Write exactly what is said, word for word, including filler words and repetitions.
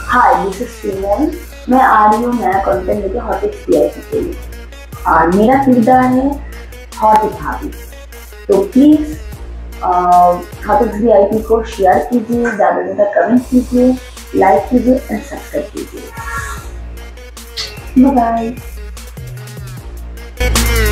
Hi, this is सुमन। मैं आ रही हूँ नया कंटेंट लेके हॉटिक्स वीआईपी के लिए और मेरा किरदार है हॉटिक भाभी। तो प्लीज हॉटिक्स वीआईपी को शेयर कीजिए, ज़्यादा से ज़्यादा कमेंट कीजिए, लाइक कीजिए एंड सब्सक्राइब कीजिए। Bye bye.